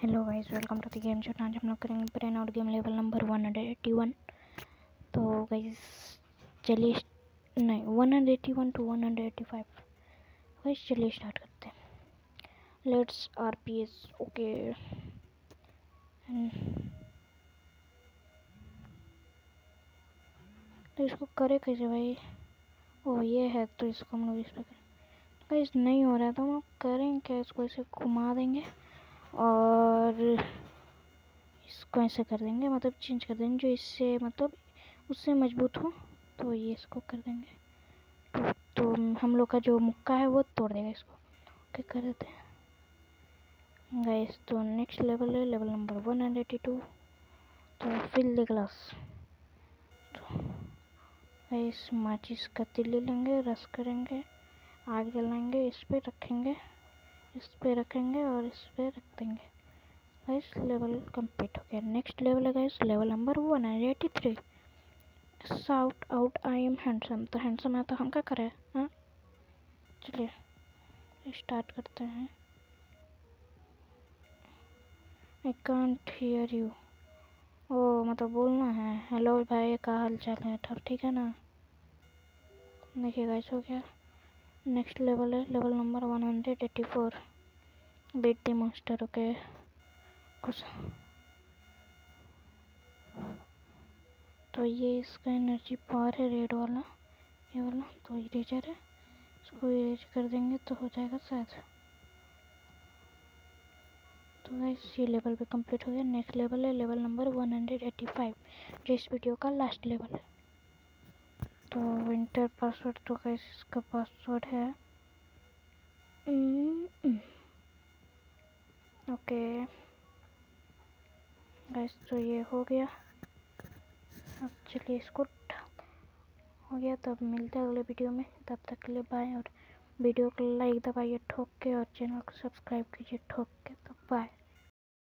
Hello guys, welcome to the game show. आज हम लोग करेंगे brain out game level number 181। तो गाइस चलिए, नहीं 181 टू 185। गाइस चलिए स्टार्ट करते हैं। Let's RPS. ओके, तो इसको करे कैसे भाई? ओ ये है, तो इसको हम लोग इस पर करें। गाइस नहीं हो रहा है तो हम करें क्या, इसको ऐसे घुमा देंगे और इसको ऐसे कर देंगे, मतलब चेंज कर देंगे जो इससे मतलब उससे मजबूत हो। तो ये इसको कर देंगे तो हम लोग का जो मुक्का है वो तोड़ देगा इसको। ओके कर देते हैं गाइस। तो नेक्स्ट लेवल है लेवल नंबर 182। तो फिल द ग्लास। तो गाइस माचिस का तिल्ली लेंगे, रस करेंगे, आग जलाएंगे, इस पे रखेंगे, इस पे रखेंगे और इस पे रख देंगे। गाइस लेवल कंप्लीट हो गया। नेक्स्ट लेवल है guys level number 183। Shout out I am handsome. तो हैंडसम है तो हम क्या करें? हाँ चलिए स्टार्ट करते हैं। I can't hear you. ओ मतलब बोलना है हेलो भाई, क्या हाल चाल है, सब ठीक है ना? देखिए गाइस हो गया। नेक्स्ट लेवल है level number 184। Beat the monster. Okay कुछ तो ये इसका एनर्जी पावर है रेड वाला, ये वाला। तो इरेजर है, इसको इरेज कर देंगे तो हो जाएगा शायद। तो गाइस ये लेवल भी कंप्लीट हो गया। नेक्स्ट लेवल है लेवल नंबर 185, जो इस वीडियो का लास्ट लेवल है। तो विंटर पासवर्ड, तो गाइस इसका पासवर्ड है ओके गाइस। तो ये हो गया। अब चलिए इसको हो गया। तब मिलते हैं अगले वीडियो में, तब तक के लिए बाय। और वीडियो को लाइक दबाइए ठोक के और चैनल को सब्सक्राइब कीजिए ठोक के। तो बाय।